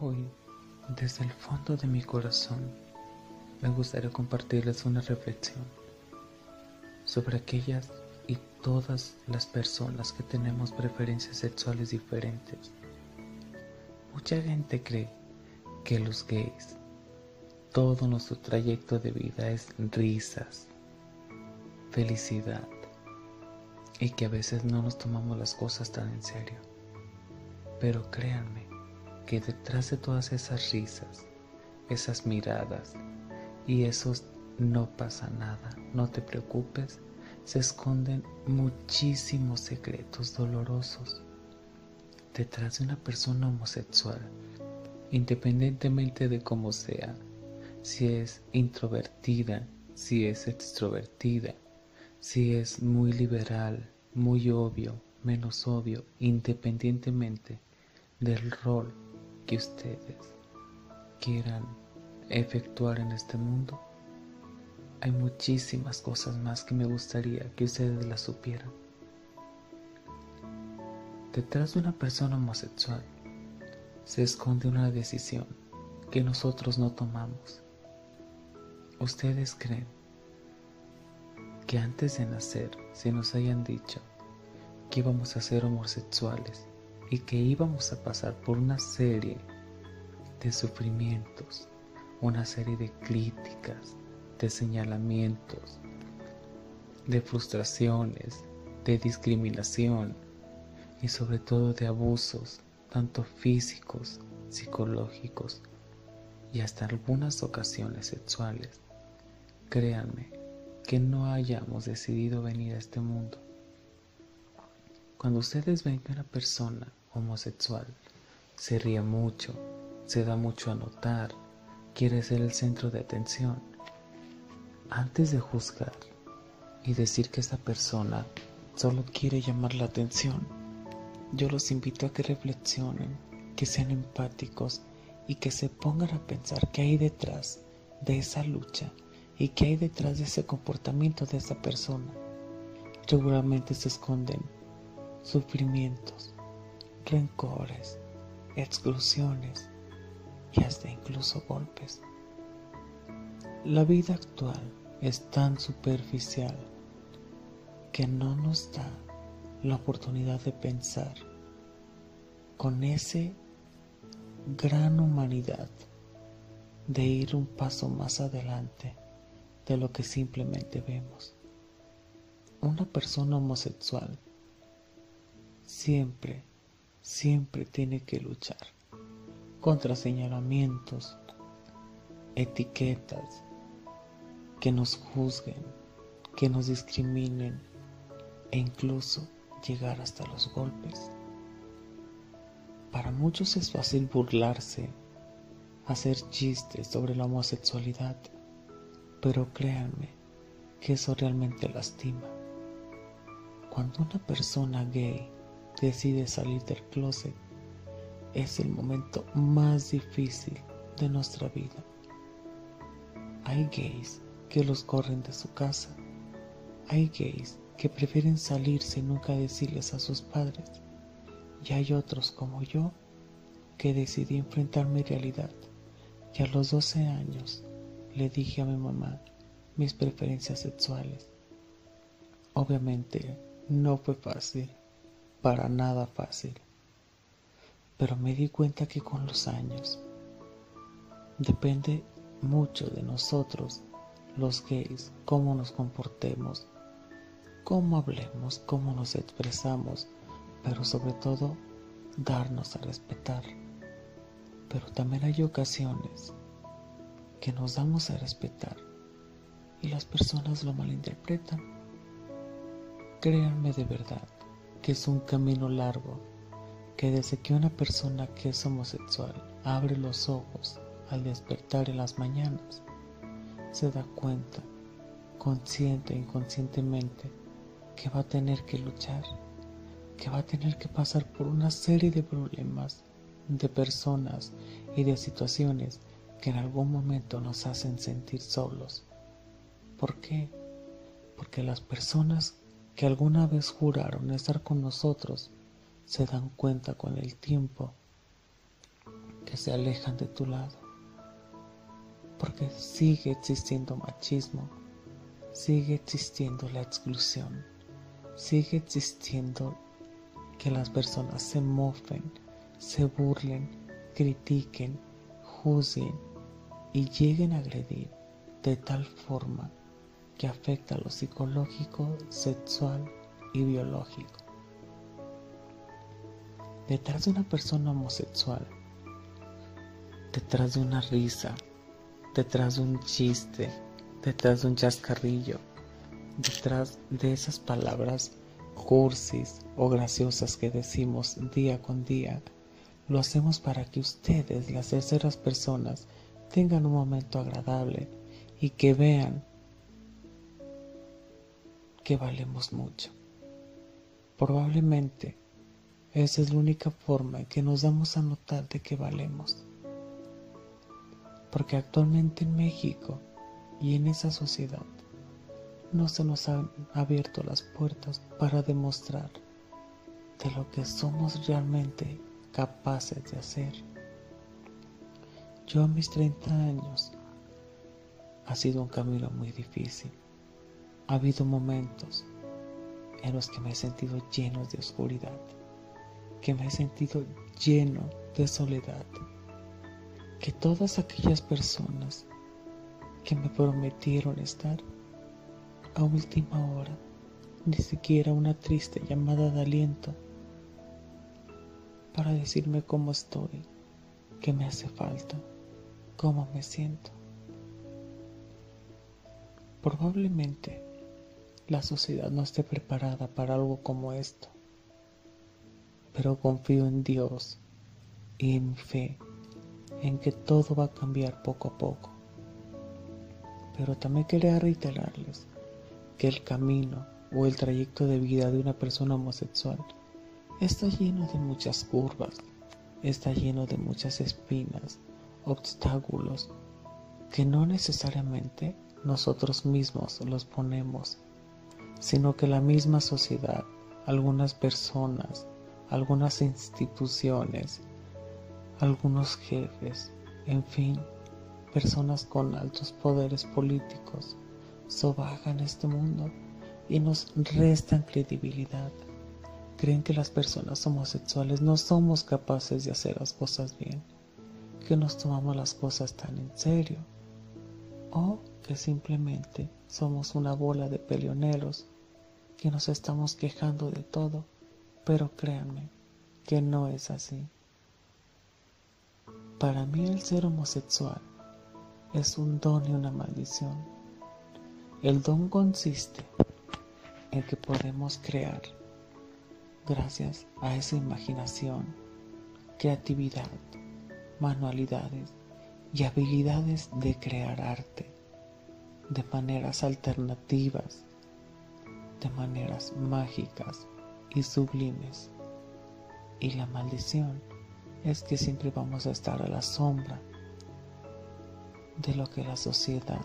Hoy, desde el fondo de mi corazón, me gustaría compartirles una reflexión sobre aquellas y todas las personas que tenemos preferencias sexuales diferentes. Mucha gente cree que los gays, todo nuestro trayecto de vida es risas, felicidad y que a veces no nos tomamos las cosas tan en serio. Pero créanme que detrás de todas esas risas, esas miradas y esos no pasa nada, no te preocupes, se esconden muchísimos secretos dolorosos. Detrás de una persona homosexual, independientemente de cómo sea, si es introvertida, si es extrovertida, si es muy liberal, muy obvio, menos obvio, independientemente del rol que ustedes quieran efectuar en este mundo, hay muchísimas cosas más que me gustaría que ustedes las supieran. Detrás de una persona homosexual se esconde una decisión que nosotros no tomamos. ¿Ustedes creen que antes de nacer se nos hayan dicho que íbamos a ser homosexuales y que íbamos a pasar por una serie de sufrimientos, una serie de críticas, de señalamientos, de frustraciones, de discriminación y sobre todo de abusos, tanto físicos, psicológicos y hasta algunas ocasiones sexuales? Créanme que no hayamos decidido venir a este mundo. Cuando ustedes ven que una persona homosexual se ríe mucho, se da mucho a notar, quiere ser el centro de atención, antes de juzgar y decir que esta persona solo quiere llamar la atención, yo los invito a que reflexionen, que sean empáticos y que se pongan a pensar qué hay detrás de esa lucha y qué hay detrás de ese comportamiento de esa persona. Seguramente se esconden sufrimientos, rencores, exclusiones y hasta incluso golpes. La vida actual es tan superficial que no nos da la oportunidad de pensar con ese gran humanidad, de ir un paso más adelante de lo que simplemente vemos. Una persona homosexual siempre tiene que luchar contra señalamientos, etiquetas, que nos juzguen, que nos discriminen e incluso llegar hasta los golpes. Para muchos es fácil burlarse, hacer chistes sobre la homosexualidad, pero créanme que eso realmente lastima. Cuando una persona gay decide salir del closet, es el momento más difícil de nuestra vida. Hay gays que los corren de su casa. Hay gays que prefieren salirse y nunca decirles a sus padres. Y hay otros como yo que decidí enfrentar mi realidad. Y a los 12 años le dije a mi mamá mis preferencias sexuales. Obviamente no fue fácil, para nada fácil. Pero me di cuenta que con los años depende mucho de nosotros, los gays, cómo nos comportemos, cómo hablemos, cómo nos expresamos, pero sobre todo darnos a respetar. Pero también hay ocasiones que nos damos a respetar y las personas lo malinterpretan. Créanme de verdad que es un camino largo, que desde que una persona que es homosexual abre los ojos al despertar en las mañanas, se da cuenta, consciente e inconscientemente, que va a tener que luchar, que va a tener que pasar por una serie de problemas, de personas y de situaciones que en algún momento nos hacen sentir solos. ¿Por qué? Porque las personas que alguna vez juraron estar con nosotros se dan cuenta con el tiempo que se alejan de tu lado, porque sigue existiendo machismo, sigue existiendo la exclusión, sigue existiendo que las personas se mofen, se burlen, critiquen, juzguen y lleguen a agredir de tal forma que afecta a lo psicológico, sexual y biológico. Detrás de una persona homosexual, detrás de una risa, detrás de un chiste, detrás de un chascarrillo, detrás de esas palabras cursis o graciosas que decimos día con día, lo hacemos para que ustedes, las terceras personas, tengan un momento agradable y que vean que valemos mucho. Probablemente esa es la única forma en que nos damos a notar de que valemos. Porque actualmente en México y en esa sociedad no se nos han abierto las puertas para demostrar de lo que somos realmente capaces de hacer. Yo a mis 30 años ha sido un camino muy difícil. Ha habido momentos en los que me he sentido lleno de oscuridad, que me he sentido lleno de soledad, que todas aquellas personas que me prometieron estar a última hora, ni siquiera una triste llamada de aliento para decirme cómo estoy, qué me hace falta, cómo me siento. Probablemente la sociedad no esté preparada para algo como esto, pero confío en Dios y en mi fe, en que todo va a cambiar poco a poco. Pero también quería reiterarles que el camino o el trayecto de vida de una persona homosexual está lleno de muchas curvas, está lleno de muchas espinas, obstáculos, que no necesariamente nosotros mismos los ponemos, sino que la misma sociedad, algunas personas, algunas instituciones, algunos jefes, en fin, personas con altos poderes políticos, sobajan este mundo y nos restan credibilidad. Creen que las personas homosexuales no somos capaces de hacer las cosas bien, que nos tomamos las cosas tan en serio, o que simplemente somos una bola de peleoneros que nos estamos quejando de todo, pero créanme que no es así. Para mí el ser homosexual es un don y una maldición. El don consiste en que podemos crear gracias a esa imaginación, creatividad, manualidades y habilidades de crear arte de maneras alternativas, de maneras mágicas y sublimes. Y la maldición es que siempre vamos a estar a la sombra de lo que la sociedad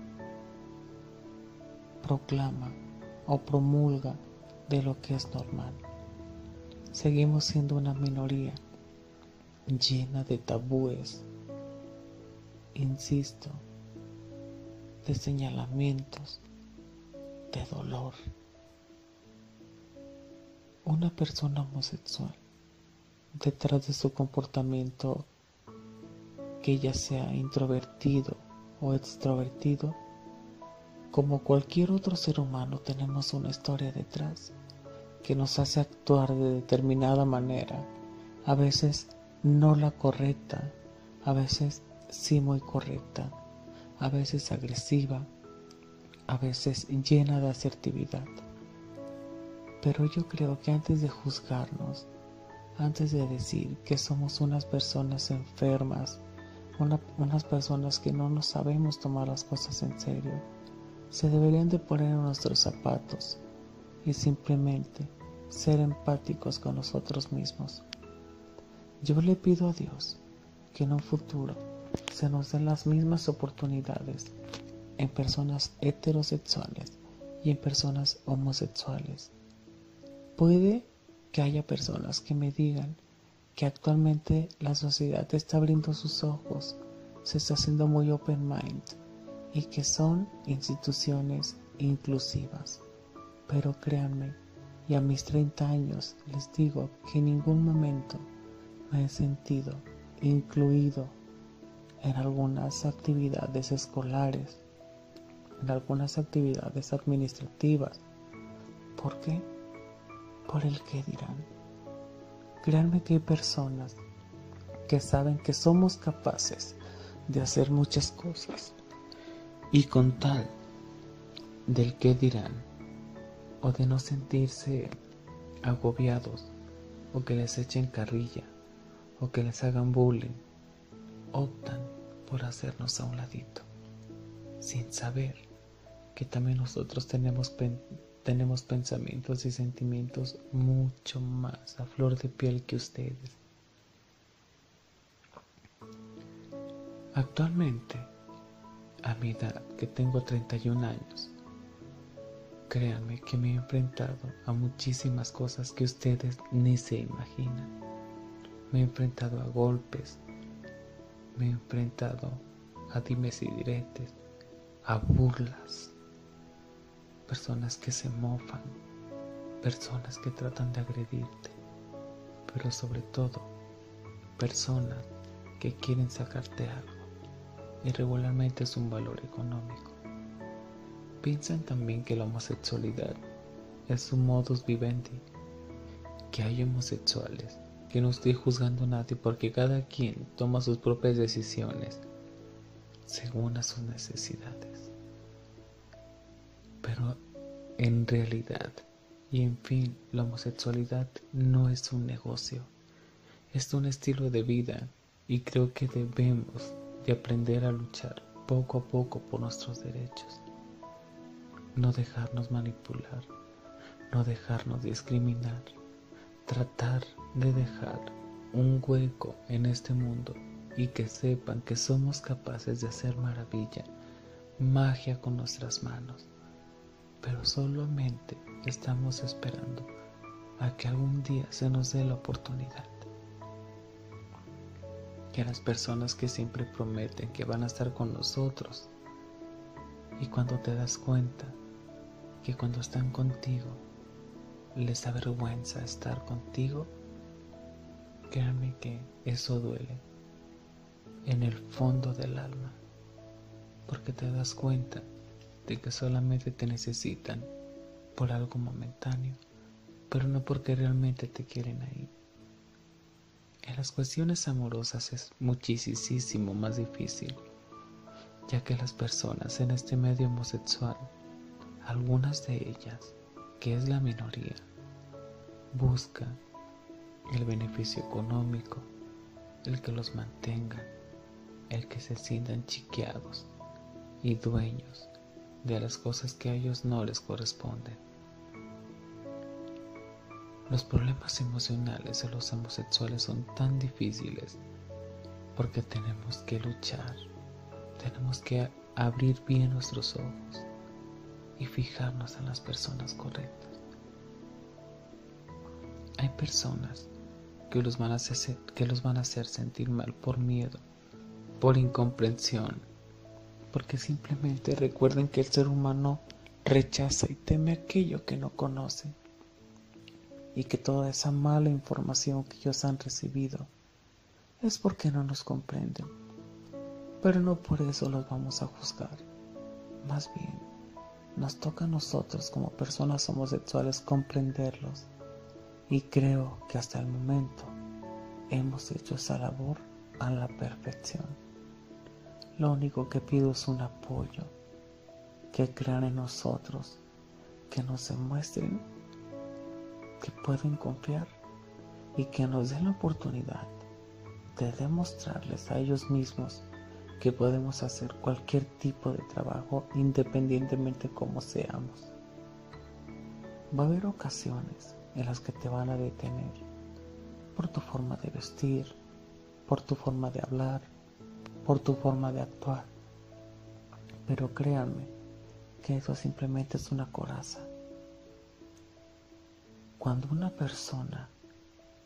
proclama o promulga de lo que es normal. Seguimos siendo una minoría llena de tabúes, insisto, de señalamientos, de dolor. Una persona homosexual, detrás de su comportamiento, que ya sea introvertido o extrovertido, como cualquier otro ser humano, tenemos una historia detrás que nos hace actuar de determinada manera, a veces no la correcta, a veces sí muy correcta, a veces agresiva, a veces llena de asertividad. Pero yo creo que antes de juzgarnos, antes de decir que somos unas personas enfermas, unas personas que no nos sabemos tomar las cosas en serio, se deberían de poner en nuestros zapatos y simplemente ser empáticos con nosotros mismos. Yo le pido a Dios que en un futuro se nos den las mismas oportunidades en personas heterosexuales y en personas homosexuales. Puede que haya personas que me digan que actualmente la sociedad está abriendo sus ojos, se está haciendo muy open mind y que son instituciones inclusivas. Pero créanme, y a mis 30 años les digo que en ningún momento me he sentido incluido en algunas actividades escolares, en algunas actividades administrativas. ¿Por qué? Por el qué dirán. Créanme que hay personas que saben que somos capaces de hacer muchas cosas y con tal del qué dirán o de no sentirse agobiados o que les echen carrilla o que les hagan bullying, optan por hacernos a un ladito, sin saber que también nosotros tenemos pensamientos y sentimientos mucho más a flor de piel que ustedes. Actualmente, a mi edad, que tengo 31 años, créanme que me he enfrentado a muchísimas cosas que ustedes ni se imaginan. Me he enfrentado a golpes, me he enfrentado a dimes y diretes, a burlas, personas que se mofan, personas que tratan de agredirte, pero sobre todo, personas que quieren sacarte algo, y regularmente es un valor económico. Piensan también que la homosexualidad es un modus vivendi, que hay homosexuales, que no estoy juzgando a nadie porque cada quien toma sus propias decisiones según a sus necesidades. Pero en realidad y en fin, la homosexualidad no es un negocio, es un estilo de vida y creo que debemos de aprender a luchar poco a poco por nuestros derechos. No dejarnos manipular, no dejarnos discriminar, tratar de dejar un hueco en este mundo y que sepan que somos capaces de hacer maravilla, magia con nuestras manos, pero solamente estamos esperando a que algún día se nos dé la oportunidad. Que las personas que siempre prometen que van a estar con nosotros y cuando te das cuenta que cuando están contigo les avergüenza estar contigo, créanme que eso duele en el fondo del alma, porque te das cuenta de que solamente te necesitan por algo momentáneo, pero no porque realmente te quieren ahí. En las cuestiones amorosas es muchísimo más difícil, ya que las personas en este medio homosexual, algunas de ellas, que es la minoría, buscan el beneficio económico, el que los mantengan, el que se sientan chiqueados y dueños de las cosas que a ellos no les corresponden. Los problemas emocionales de los homosexuales son tan difíciles porque tenemos que luchar, tenemos que abrir bien nuestros ojos y fijarnos en las personas correctas. Hay personas que los van a hacer sentir mal por miedo, por incomprensión, porque simplemente recuerden que el ser humano rechaza y teme aquello que no conoce, y que toda esa mala información que ellos han recibido es porque no nos comprenden, pero no por eso los vamos a juzgar. Más bien, nos toca a nosotros como personas homosexuales comprenderlos, y creo que hasta el momento hemos hecho esa labor a la perfección. Lo único que pido es un apoyo, que crean en nosotros, que nos demuestren que pueden confiar y que nos den la oportunidad de demostrarles a ellos mismos que podemos hacer cualquier tipo de trabajo independientemente de cómo seamos. Va a haber ocasiones en las que te van a detener por tu forma de vestir, por tu forma de hablar, por tu forma de actuar, pero créanme que eso simplemente es una coraza. Cuando una persona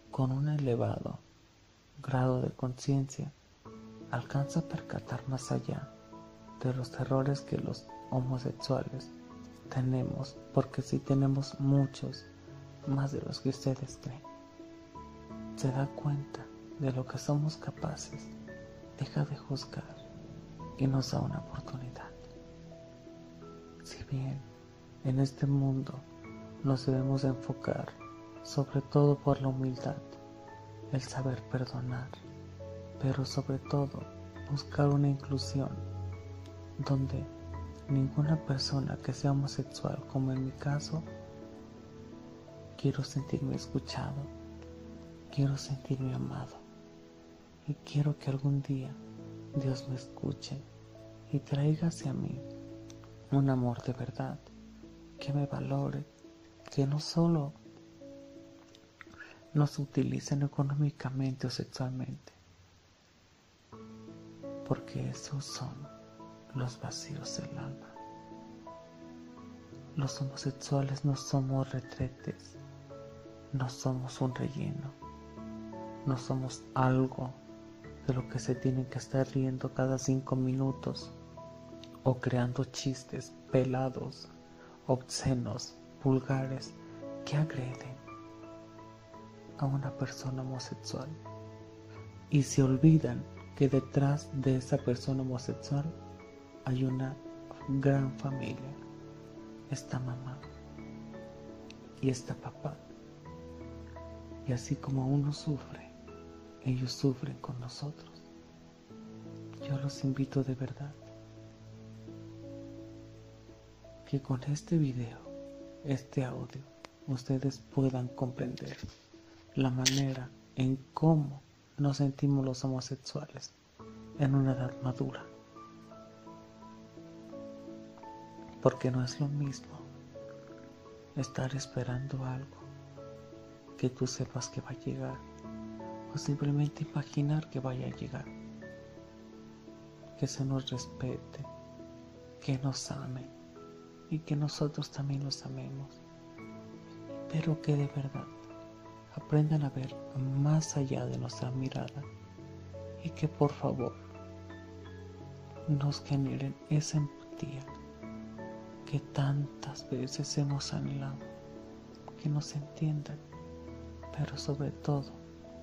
con un elevado grado de conciencia alcanza a percatar más allá de los errores que los homosexuales tenemos, porque sí tenemos muchos más de los que ustedes creen. Se da cuenta de lo que somos capaces, deja de juzgar y nos da una oportunidad. Si bien en este mundo nos debemos enfocar sobre todo por la humildad, el saber perdonar, pero sobre todo buscar una inclusión donde ninguna persona que sea homosexual, como en mi caso, quiero sentirme escuchado, quiero sentirme amado y quiero que algún día Dios me escuche y traiga hacia mí un amor de verdad, que me valore, que no solo nos utilicen económicamente o sexualmente, porque esos son los vacíos del alma. Los homosexuales no somos retretes, no somos un relleno, no somos algo de lo que se tienen que estar riendo cada 5 minutos o creando chistes pelados, obscenos, vulgares que agreden a una persona homosexual y se olvidan que detrás de esa persona homosexual hay una gran familia. Está mamá y está papá, y así como uno sufre, ellos sufren con nosotros. Yo los invito de verdad que con este video, este audio, ustedes puedan comprender la manera en cómo nos sentimos los homosexuales en una edad madura, porque no es lo mismo estar esperando algo que tú sepas que va a llegar o simplemente imaginar que vaya a llegar. Que se nos respete, que nos amen y que nosotros también los amemos, pero que de verdad aprendan a ver más allá de nuestra mirada y que por favor nos generen esa empatía que tantas veces hemos anhelado, que nos entiendan, pero sobre todo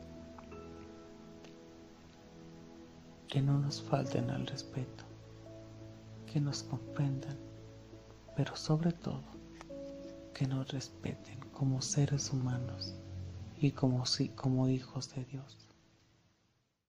que no nos falten al respeto, que nos comprendan, pero sobre todo que nos respeten como seres humanos y como hijos de Dios.